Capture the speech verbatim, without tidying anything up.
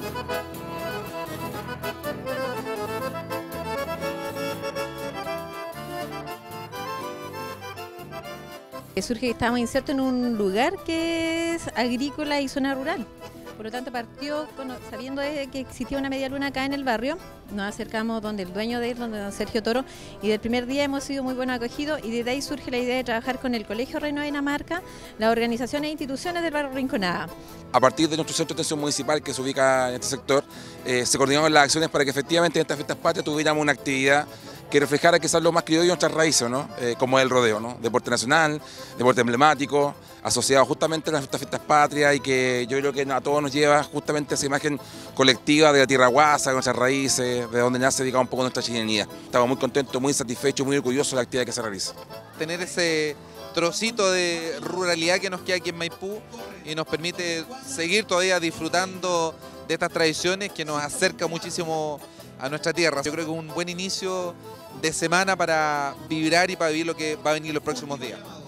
Surge que estamos insertos en un lugar que es agrícola y zona rural. Por lo tanto, partió sabiendo que existía una media luna acá en el barrio. Nos acercamos donde el dueño de él, donde don Sergio Toro, y del primer día hemos sido muy buenos acogidos, y desde ahí surge la idea de trabajar con el Colegio Reino de Dinamarca, las organizaciones e instituciones del barrio Rinconada. A partir de nuestro centro de atención municipal que se ubica en este sector, eh, se coordinaron las acciones para que efectivamente en estas fiestas patrias tuviéramos una actividad que reflejara quizás lo más criollo de nuestras raíces, ¿no? Eh, como el rodeo, ¿no? Deporte nacional, deporte emblemático, asociado justamente a las fiestas patrias, y que yo creo que a todos nos lleva justamente a esa imagen colectiva de la tierra guasa, de nuestras raíces, de donde nace, digamos, un poco nuestra chilenidad. Estamos muy contentos, muy satisfechos, muy orgullosos de la actividad que se realiza. Tener ese trocito de ruralidad que nos queda aquí en Maipú y nos permite seguir todavía disfrutando de estas tradiciones que nos acerca muchísimo a nuestra tierra. Yo creo que es un buen inicio de semana para vibrar y para vivir lo que va a venir los próximos días.